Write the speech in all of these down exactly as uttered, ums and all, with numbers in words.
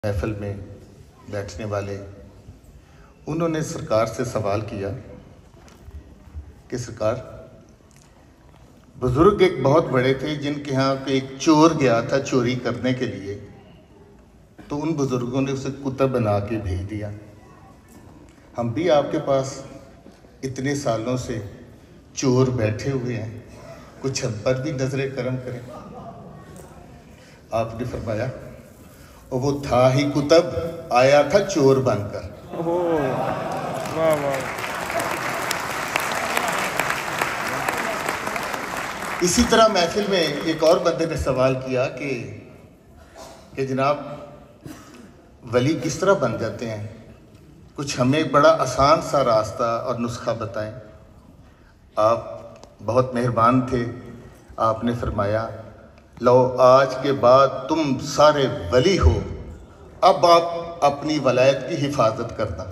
محفل میں بیٹھنے والے انہوں نے سرکار سے سوال کیا کہ سرکار بزرگ ایک بہت بڑے تھے جن کے ہاں ایک چور گیا تھا چوری کرنے کے لیے، تو ان بزرگوں نے اسے کتا بنا کے بھیج دیا۔ ہم بھی آپ کے پاس اتنے سالوں سے چور بیٹھے ہوئے ہیں، کچھ ہم پر بھی نظر کرم کریں۔ آپ نے فرمایا اور وہ تھا ہی کتب، آیا تھا چور بن کر۔ واہ واہ۔ اسی طرح محفل میں ایک اور بندے نے سوال کیا کہ کہ جناب ولی کس طرح بن جاتے ہیں، کچھ ہمیں بڑا آسان سا راستہ اور نسخہ بتائیں۔ آپ بہت مہربان تھے، آپ نے فرمایا لو آج کے بعد تم سارے ولی ہو، اب آپ اپنی ولایت کی حفاظت کرنا۔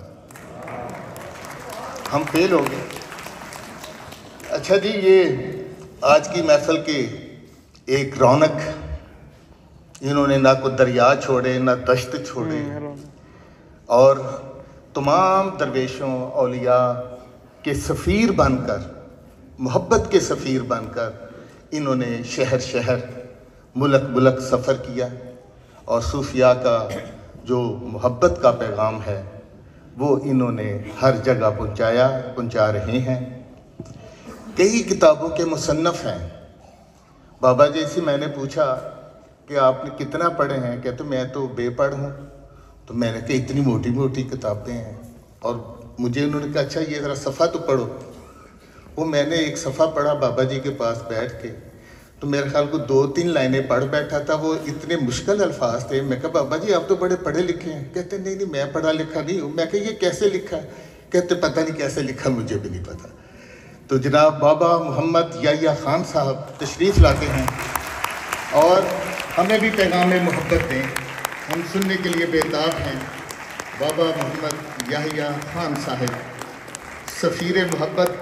ہم فیل ہو گئے۔ اچھا جی، یہ آج کی محفل کے ایک رونق، انہوں نے نہ کوئی دریا چھوڑے نہ دشت چھوڑے، اور تمام درویشوں اولیاء کے سفیر بن کر، محبت کے سفیر بن کر انہوں نے شہر شہر ملک ملک سفر کیا، اور صوفیاء کا جو محبت کا پیغام ہے وہ انہوں نے ہر جگہ پہنچایا، پہنچا رہے ہیں۔ کئی کتابوں کے مصنف ہیں۔ بابا جی سے میں نے پوچھا کہ آپ نے کتنا پڑھے ہیں، کہتے میں تو بے پڑھ ہوں۔ تو میں نے کہا اتنی موٹی موٹی کتابیں ہیں، اور مجھے انہوں نے کہا اچھا یہ ذرا صفحہ تو پڑھو۔ وہ میں نے ایک صفحہ پڑھا بابا جی کے پاس بیٹھ کے، تو میرے خیال کو دو تین لائنیں پڑھ بیٹھا تھا۔ وہ اتنے مشکل الفاظ تھے۔ میں کہا بابا جی آپ تو بڑے پڑھے لکھے ہیں۔ کہتے نہیں نہیں میں پڑھا لکھا نہیں ہوں۔ میں کہا یہ کیسے لکھا ہے؟ کہتے پتہ نہیں کیسے لکھا، مجھے بھی نہیں پتہ۔ تو جناب بابا محمد یحییٰ خان صاحب تشریف لاتے ہیں اور ہمیں بھی پیغام محبت دیں، ہم سننے کے لیے بیتاب ہیں۔ بابا محمد یحییٰ خان صاحب، سفیر محبت۔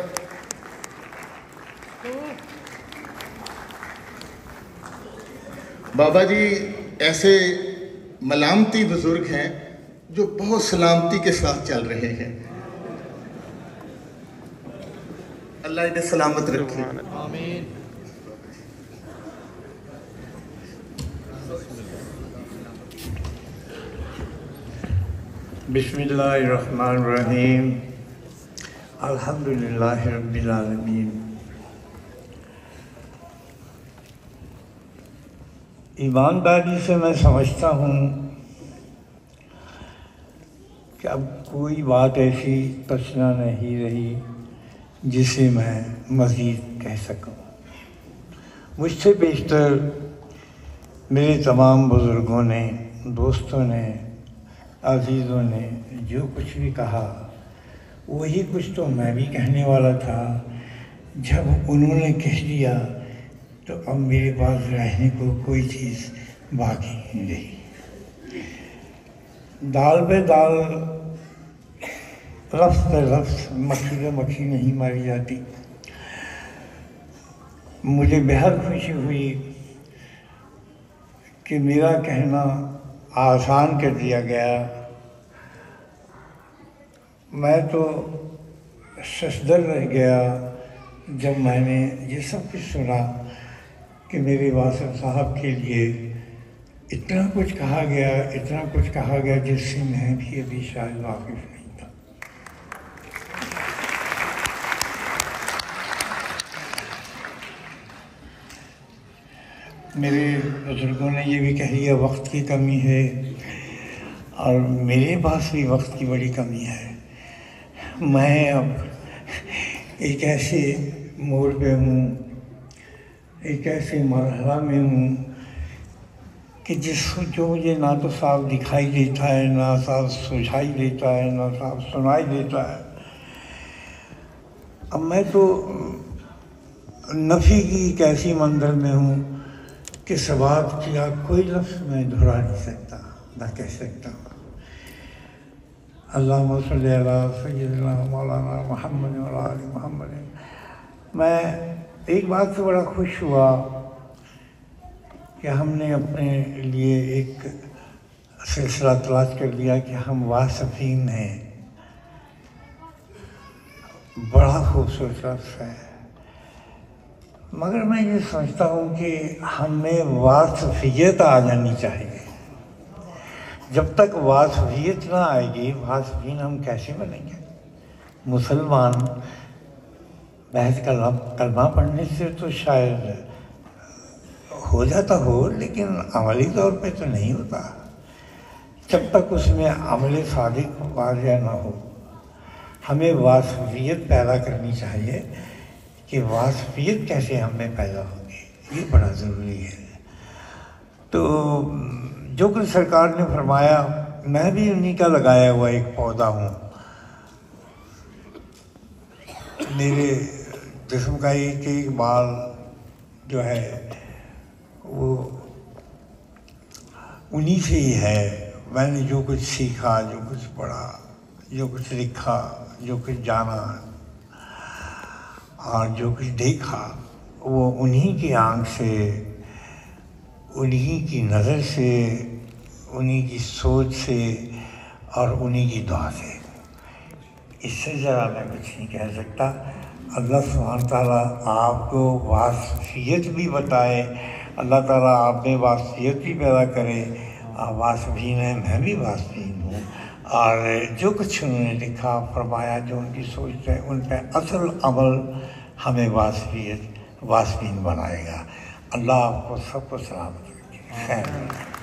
بابا جی ایسے ملامتی بزرگ ہیں جو بہت سلامتی کے ساتھ چل رہے ہیں، اللہ انہیں سلامت رکھے۔ آمین۔ بسم اللہ الرحمن الرحیم، الحمدللہ رب العالمین۔ ایمانداری سے میں سمجھتا ہوں کہ اب کوئی بات ایسی بچنا نہیں رہی جسے میں مزید کہہ سکوں۔ مجھ سے بیشتر میرے تمام بزرگوں نے، دوستوں نے، عزیزوں نے جو کچھ بھی کہا وہی کچھ تو میں بھی کہنے والا تھا۔ جب انہوں نے کہہ دیا تو اب میرے پاس رہنے کو کوئی چیز باقی نہیں رہی۔ دال پہ دال، لفظ پہ لفظ، مکھی پہ مکھی نہیں ماری جاتی۔ مجھے بہت خوشی ہوئی کہ میرا کہنا آسان کر دیا گیا۔ میں تو ششدر رہ گیا جب میں نے یہ سب کچھ سنا کہ میرے واصف صاحب کے لیے اتنا کچھ کہا گیا، اتنا کچھ کہا گیا جس سے میں بھی ابھی شاید واقف نہیں تھا۔ میرے بزرگوں نے یہ بھی کہہ دیا وقت کی کمی ہے، اور میرے پاس بھی وقت کی بڑی کمی ہے۔ میں اب ایک ایسے موڑ پہ ہوں، ایک ایسے مرحلہ میں ہوں کہ جس جو مجھے نہ تو صاف دکھائی دیتا ہے، نہ صاف سجھائی دیتا ہے، نہ صاف سنائی دیتا ہے۔ اب میں تو نفی کی ایک ایسی منزل میں ہوں کہ ثبات کیا کوئی لفظ میں دہرا نہیں سکتا، نہ کہہ سکتا۔ اللہم صلی علی سیدنا مولانا محمد و آل محمد۔ میں ایک بات سے بڑا خوش ہوا کہ ہم نے اپنے لیے ایک سلسلہ تلاش کر لیا کہ ہم واصفین ہیں، بڑا خوبصورت لفظ ہے، مگر میں یہ سمجھتا ہوں کہ ہمیں واصفیت آ جانی چاہیے۔ جب تک واصفیت نہ آئے گی، واصفین ہم کیسے بنیں گے؟ مسلمان محض کلمہ پڑھنے سے تو شاید ہو جاتا ہو، لیکن عملی طور پہ تو نہیں ہوتا جب تک اس میں عمل صادق واضح نہ ہو۔ ہمیں واصفیت پیدا کرنی چاہیے کہ واصفیت کیسے ہم میں پیدا ہوگی، یہ بڑا ضروری ہے۔ تو جو کچھ سرکار نے فرمایا، میں بھی انہی کا لگایا ہوا ایک پودا ہوں۔ میرے جسم کا ایک ایک بال جو ہے وہ انہی سے ہی ہے۔ میں نے جو کچھ سیکھا، جو کچھ پڑھا، جو کچھ لکھا، جو کچھ جانا اور جو کچھ دیکھا، وہ انہی کی آنکھ سے، انہی کی نظر سے، انہی کی سوچ سے اور انہی کی دعا سے۔ اس سے ذرا میں کچھ نہیں کہہ سکتا۔ اللہ سبحانہ تعالیٰ آپ کو واصفیت بھی بتائے، اللہ تعالیٰ آپ میں واصفیت بھی پیدا کرے۔ آپ واصفین ہیں، میں بھی واصفین ہوں، اور جو کچھ انہوں نے لکھا فرمایا، جو ان کی سوچ ہے، ان پہ اصل عمل ہمیں واصفیت واصفین بنائے گا۔ اللہ آپ کو سب کو سلامت رکھے۔ خیر